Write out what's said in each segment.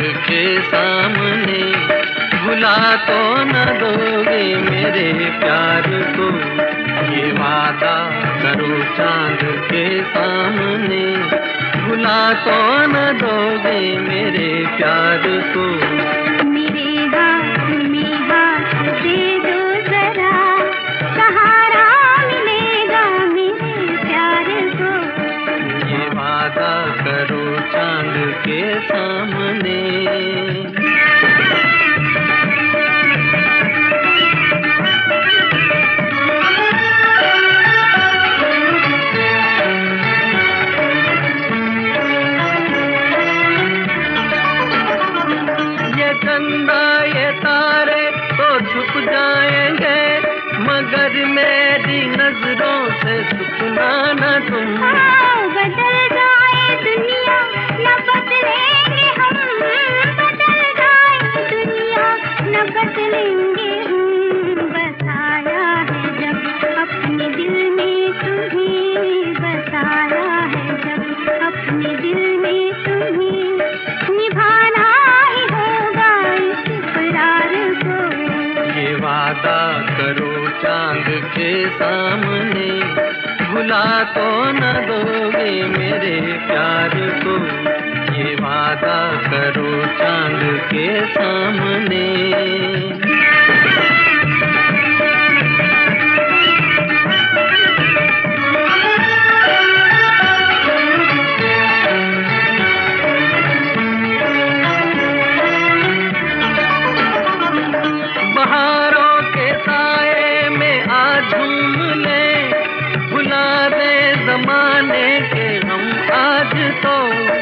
के सामने, भुला तो न दोगे मेरे प्यार को, ये वादा करो चांद के सामने, भुला तो न दोगे मेरे प्यार को। मेरे हाथ में हाथ दे दो जरा, सहारा मिलेगा मेरे प्यार को, ये वादा करो चांद के सामने। ये चंदा ये तारे तो छुप जाएंगे, मगर मेरी नजरों से छुपना न तुम। बदल जाए दुनिया न बदलेंगे हम, बदल जाए दुनिया न बदलेंगे हम, बसाया है जब अपने दिल में तुम्हें, बसाया है जब अपने दिल में तुम्हें, निभाना ही होगा इस इकरार को, ये वादा करो चांद के सामने, भुला तो न दोगे मेरे प्यार को, ये वादा करो चांद के सामने। बहारों के साए में आज झूम ले, भुला दे जमाने के हम आज तो,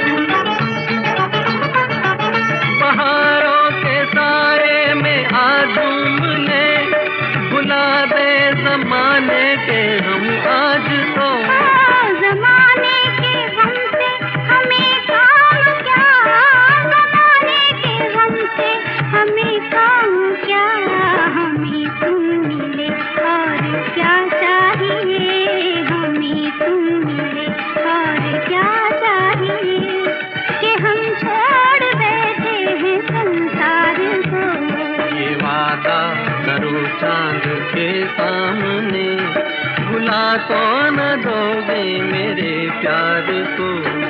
बहारों के साए में आज झूम ले, भुला दे जमाने के हम आज तो। जमाने के हमसे हमें काम क्या, जमाने के हमसे हमें काम क्या, हमें तुम मिले और क्या चाहिए, हमें तुम मिले और क्या चाहिए, कि हम छोड़ बैठे हैं संसार को, ये वादा करो चांद के सामने, भुला तो न दोगे मेरे प्यार को।